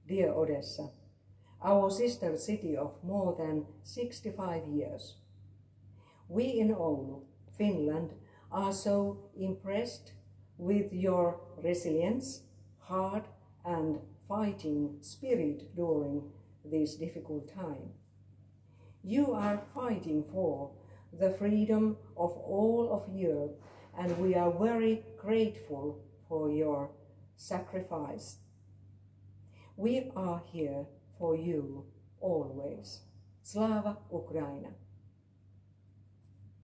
dear Odessa, our sister city of more than 65 years. We in Oulu, Finland, are so impressed with your resilience, hard and fighting spirit during this difficult time. You are fighting for the freedom of all of Europe, and we are very grateful for your sacrifice. We are here for you always. Slava Ukraina!